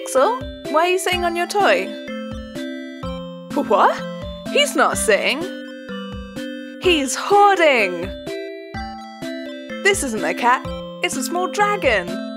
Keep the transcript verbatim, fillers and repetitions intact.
Pixel, why are you sitting on your toy? What? He's not sitting. He's hoarding. This isn't a cat, it's a small dragon.